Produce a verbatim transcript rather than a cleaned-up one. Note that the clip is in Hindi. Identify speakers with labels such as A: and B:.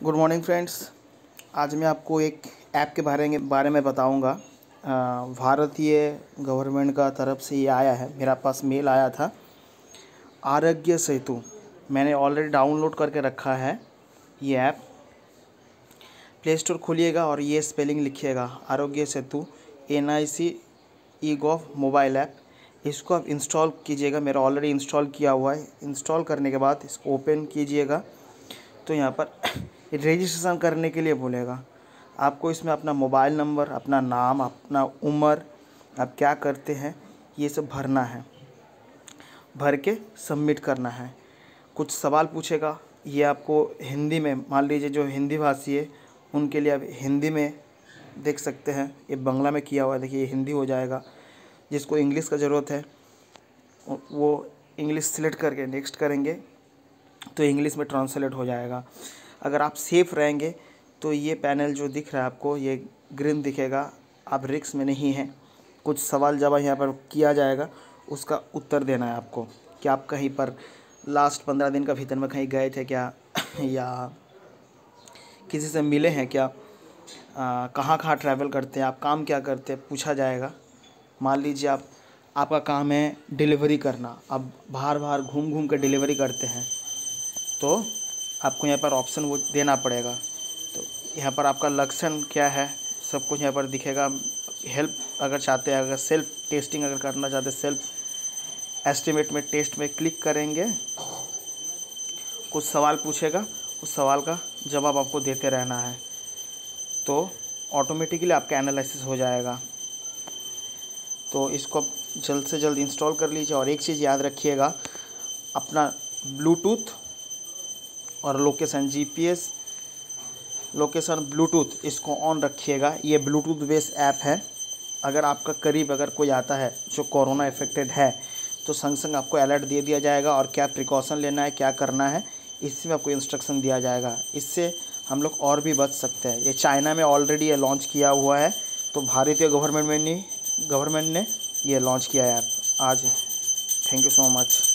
A: Good morning friends. आज मैं आपको एक ऐप के बारे में बारे में बताऊंगा। अ, भारतीय गवर्नमेंट का तरफ से ये आया है, मेरा पास मेल आया था। आरोग्य सेतु मैंने ऑलरेडी डाउनलोड करके रखा है। ये ऐप प्ले स्टोर खोलिएगा और ये स्पेलिंग लिखिएगा, Aarogya Setu, N I C E gov mobile app. इसको आप इंस्टॉल कीजिएगा। मेरा ऑलरेडी इंस्टॉल किया हुआ है। इंस्टॉल करने के बाद इसको ओपन कीजिएगा तो यहाँ पर रजिस्ट्रेशन करने के लिए बोलेगा। आपको इसमें अपना मोबाइल नंबर, अपना नाम, अपना उम्र, आप क्या करते हैं, ये सब भरना है। भर के सबमिट करना है। कुछ सवाल पूछेगा, ये आपको हिंदी में, मान लीजिए जो हिंदी भाषी है उनके लिए आप हिंदी में देख सकते हैं। ये बांग्ला में किया हुआ है, देखिए ये हिंदी हो जाएगा। जिसको इंग्लिश का ज़रूरत है वो इंग्लिश सेलेक्ट करके नेक्स्ट करेंगे तो इंग्लिश में ट्रांसलेट हो जाएगा। अगर आप सेफ़ रहेंगे तो ये पैनल जो दिख रहा है आपको, ये ग्रीन दिखेगा, आप रिस्क में नहीं हैं। कुछ सवाल जवाब यहाँ पर किया जाएगा, उसका उत्तर देना है आपको कि आप कहीं पर लास्ट पंद्रह दिन का भीतर में कहीं गए थे क्या या किसी से मिले हैं क्या, आ, कहाँ कहाँ ट्रैवल करते हैं, आप काम क्या करते हैं, पूछा जाएगा। मान लीजिए आप आपका काम है डिलीवरी करना, आप बाहर बाहर घूम घूम कर डिलीवरी करते हैं तो आपको यहाँ पर ऑप्शन वो देना पड़ेगा। तो यहाँ पर आपका लक्षण क्या है सब कुछ यहाँ पर दिखेगा। हेल्प अगर चाहते हैं, अगर सेल्फ टेस्टिंग अगर करना चाहते हैं, सेल्फ एस्टिमेट में टेस्ट में क्लिक करेंगे, कुछ सवाल पूछेगा, उस सवाल का जवाब आपको देते रहना है तो ऑटोमेटिकली आपका एनालिसिस हो जाएगा। तो इसको आप जल्द से जल्द इंस्टॉल कर लीजिए। और एक चीज़ याद रखिएगा, अपना ब्लूटूथ और लोकेशन, जीपीएस लोकेशन, ब्लूटूथ, इसको ऑन रखिएगा। ये ब्लूटूथ बेस्ड ऐप है। अगर आपका करीब अगर कोई आता है जो कोरोना इफेक्टेड है तो संग संग आपको अलर्ट दे दिया जाएगा और क्या प्रिकॉशन लेना है, क्या करना है, इसमें आपको इंस्ट्रक्शन दिया जाएगा। इससे हम लोग और भी बच सकते हैं। ये चाइना में ऑलरेडी ये लॉन्च किया हुआ है, तो भारतीय गवर्नमेंट में नहीं गवर्नमेंट ने ये लॉन्च किया है ऐप आज। Thank you so much.